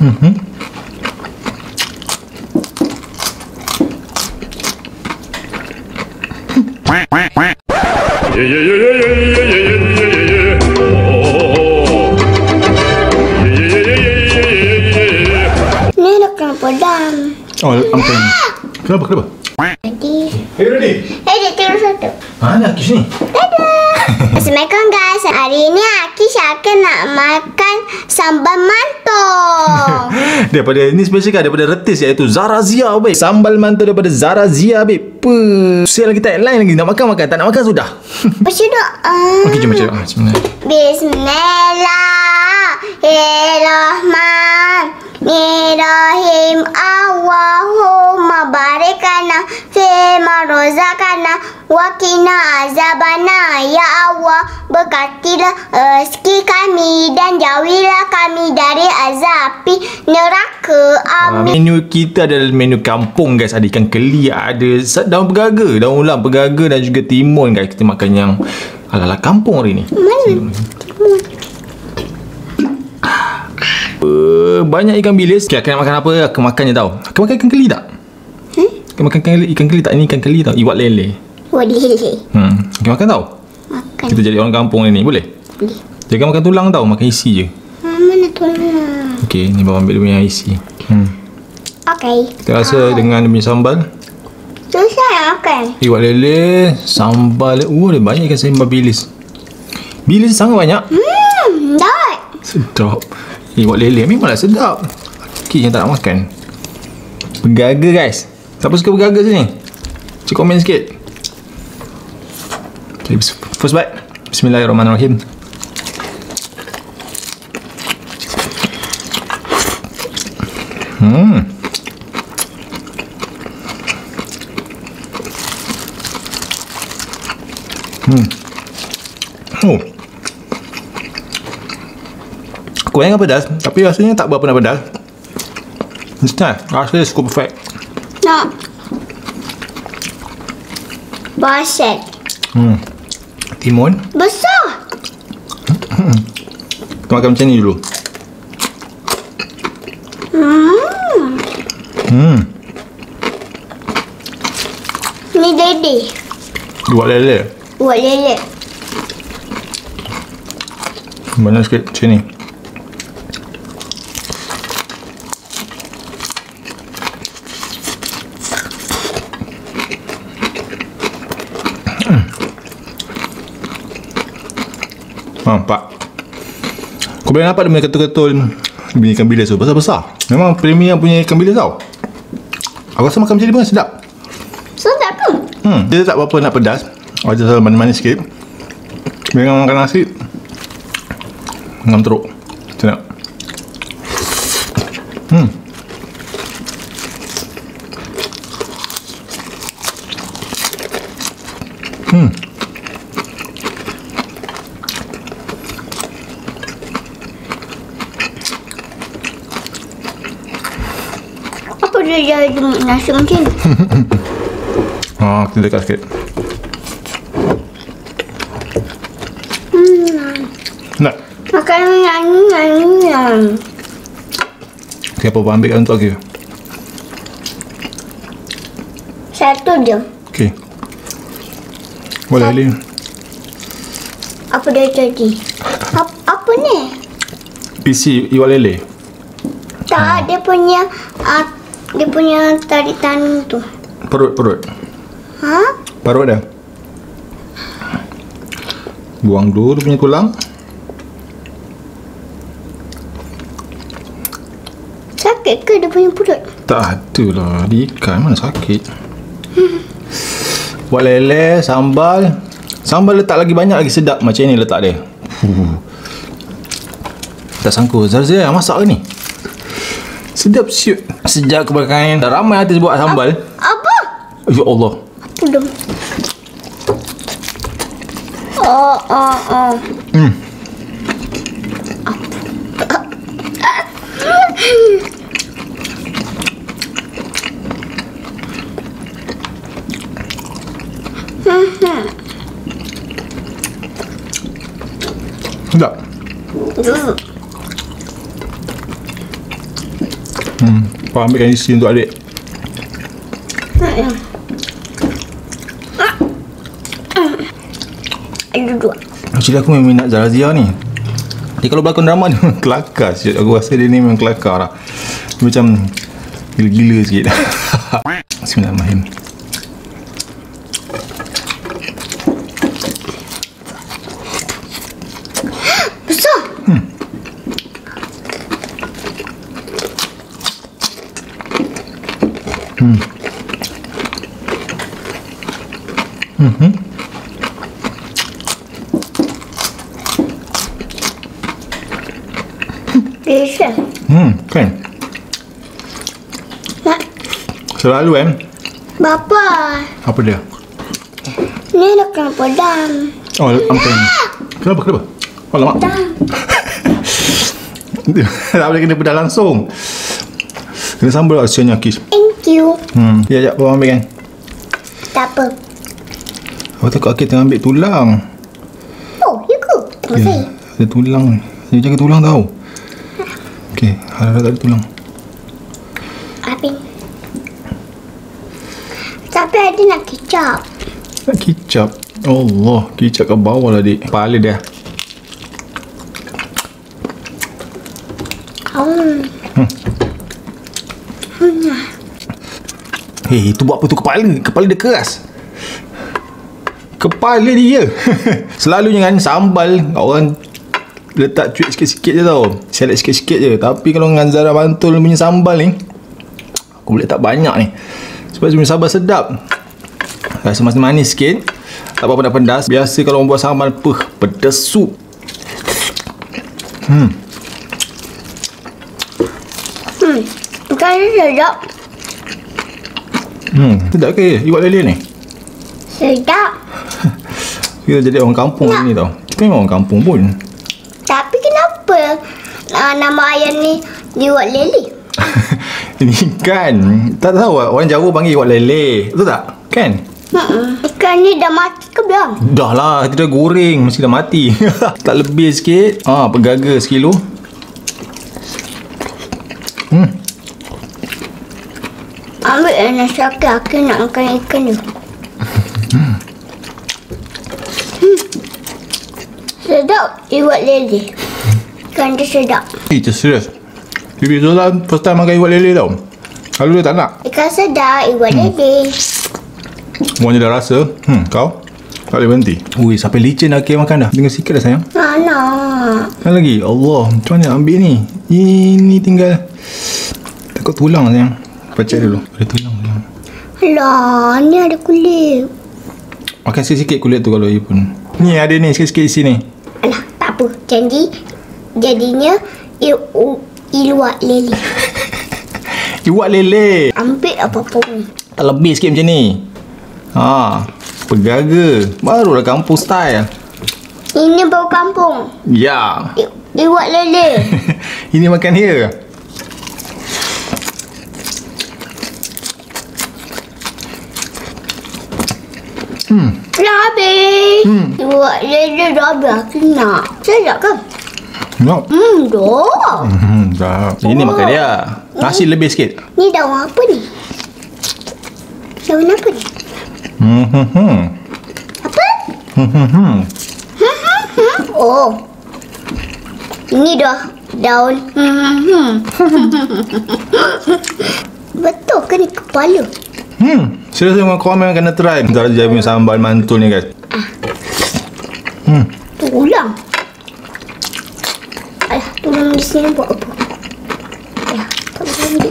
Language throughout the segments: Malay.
Ni dah kena pedam. Oh, ampun. Kenapa? Ready? Hey, ready? Ready, tinggal satu. Mana Akish ni? Dadah. Assalamualaikum guys. Hari ni Akish akan nak makan sambal mantong. Daripada ni special kan daripada retis iaitu Zara Zia, babe. Sambal mantau daripada Zara Zia, babe. Saya lagi tagline lagi. Nak makan, tak nak makan sudah. Baca doa. Okey, jom baca. Bismillahirrahmanirrahim. Allahumma barikana fima rozakana wa qina azabana. Ya Allah, berkatilah rezeki kami dan jauhilah kami dari azab api neraka. Amin. Menu kita adalah menu kampung, guys. Ada ikan keli, ada daun pegaga, daun ulang pegaga dan juga timun, guys. Kita makan yang ala-ala kampung hari ni. Mana? Banyak ikan bilis. Okay, akan makan apa? Akan makan je tau. Akan makan ikan keli tak? Akan makan ikan keli tak? Ini ikan keli tau. Iwak lele. Boleh. Akan makan tau? Makan. Kita jadi orang kampung ni. Boleh? Boleh. Jangan makan tulang tau. Makan isi je. Mana tulang? Okay, ni bawa ambil dia punya isi. Okey. Kita rasa dengan dia punya sambal. Susah nak makan. Iwak lele, sambal. Ada banyak ikan sambal bilis. Bilis sangat banyak. Dah. Sedap. Iwak lele memanglah sedap. Okey, yang tak nak makan. Pegaga, guys. Siapa suka pegaga sini? Cik komen sikit. Okay, first bite. Bismillahirrahmanirrahim. Oh. Kuahnya pedas, tapi rasanya tak berapa nak pedas. Rasanya cukup perfect. Nak. Baset. Timun. Besar. Kita makan macam ni dulu. Ni dede. Iwak lele. Buat lele. Banyak sikit macam ni. Nampak. Kau boleh nampak dia punya ketul-ketul bunyi ikan bilis tu besar-besar. Memang premier punya ikan bilis tau. Aku rasa makan macam ni pun sedap. Sedap ke? Dia tak berapa nak pedas. Ada manis-manis sikit. Dengan makan nasi ngam teruk. Sedap. Apa dia jadi nasi macam ni? Kita dekat sikit. Nak? Makan yang Siapa ambil kat untuk lagi? satu je. Okey. Boleh Lin. Apa dia jadi? Apa ni? PC iwak lele. Tak, dia punya tarikan tu. Perut. Ha? Parut dah. Buang dulu dia punya tulang. Sakit ke dia punya perut? Tak ada lah. Di ikan mana sakit. Buat lele, sambal. Sambal letak lagi banyak lagi sedap. Macam ni letak dia. Tak sangka Zarzia masak ke ni? Sedap siut. Sejak kebelakangan dah ramai artis buat sambal. Apa? Ya Allah. Apa dah? Oh. Sedap. Kau ambilkan isi untuk adik. Ada dua. Actually aku memang minat Zarazia ni. Dia kalau berlakon drama ni memang kelakar sikit. Aku rasa dia ni memang kelakar lah. Dia macam gila-gila sikit. Bismillahirrahmanirrahim. Besar. Bisa. Kan? Nak Selalu Bapa. apa dia? Ni dah kena pedang. Oh, ampen. Kenapa? Alamak. Pedang. Tak boleh kena pedas langsung. Kena sambal lah kesiannya Kis. Thank you. Ya, bawa ambil kan. Tak apa. Aku takut Akif tengah ambil tulang. Oh, ya ke? Tengok saya. Ada tulang. Dia jaga tulang tau. Okey, harap tak ada tulang. Habis. Tapi ada nak kicap. Nak kicap. Allah, kicap kat bawah lah dik. Kepala dia. Hei, itu buat apa tu kepala? Kepala dia keras. Kepala dia. Selalunya kan sambal orang letak cuit sikit-sikit je tau. Select sikit-sikit je. Tapi kalau dengan Zara Bantul punya sambal ni, aku boleh tak banyak ni. Sebab dia punya sambal sedap. Rasa manis-manis sikit. Tak apa-apa nak pedas. Biasa kalau orang buat sambal, pedas sup. Bukan sedap. Sedap ke iwak lele ni? Sedap. Kita jadi orang kampung hari ni tau. Kita memang orang kampung pun. Tapi kenapa nama ayam ni iwak lele? Ini kan, tak tahu orang Jawa panggil iwak lele. Betul tak? Kan? Ikan ni dah mati ke belum? Dah lah, kita dah goreng. Mesti dah mati. Tak lebih sikit. Pegaga sekilo. Ambil nasi aku nak makan ikan tu. Sedap iwak lele. Ikan dia sedap. Itu serius. Bibi Zola first time makan iwak lele tau. Lalu dia tak nak. Ikan sedap iwak lele. Semuanya dah rasa. Kau? Tak boleh berhenti. Ui, sampai licin dah Akif makan dah. Tinggal sikit dah sayang. Nak. Kan lagi? Allah, macam mana nak ambil ni? Ini tinggal. Takut tulang sayang. Pecah dulu. Ada tulang sayang. Alah, ni ada kulit. Makan sikit-sikit kulit tu kalau you pun. Ni ada ni, sikit-sikit isi ni. Alah, tak apa. Jadinya iwak lele. Iwak lele. Ambil apa-apa pun. Tak lebih sikit macam ni. Pegaga. Barulah kampung style. Ini bau kampung. Ya. Iwak lele. Ini makan dia. Dah habis. Iwak lele dah habis. Aku nak. Sedap kan? No. Dah. Dah. Ini makan dia. Nasi lebih sikit. Ni daun apa ni? Daun apa ni? Apa? Oh. Ini dah daun. Betul ke ni kepala? Serius memang kau memang kena try Zarazia punya sambal mantul ni guys. Tulang. Alah, tulang di sini buat apa? Alah, tak boleh ambil.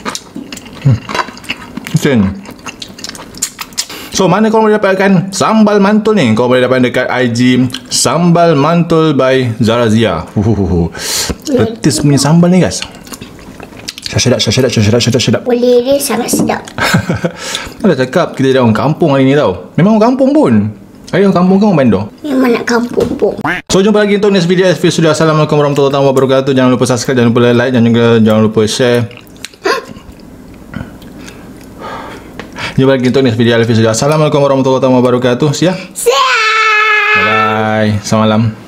Macam ni. So mana kau boleh dapatkan sambal mantul ni? Kau boleh dapatkan dekat IG Sambal Mantul by Zarazia. Petis punya sambal ni guys. Sedap. Boleh dia sangat sedap. Dah cakap kita jadi orang kampung hari ni tau. Memang orang kampung pun. Hari orang kampung kan orang Bandar. Memang nak kampung pun. So jumpa lagi untuk next video. Assalamualaikum warahmatullahi wabarakatuh. Jangan lupa subscribe, jangan lupa like dan juga jangan lupa share. Jumpa lagi untuk next video. Assalamualaikum warahmatullahi wabarakatuh. See ya. Siap. Bye. Selamat malam.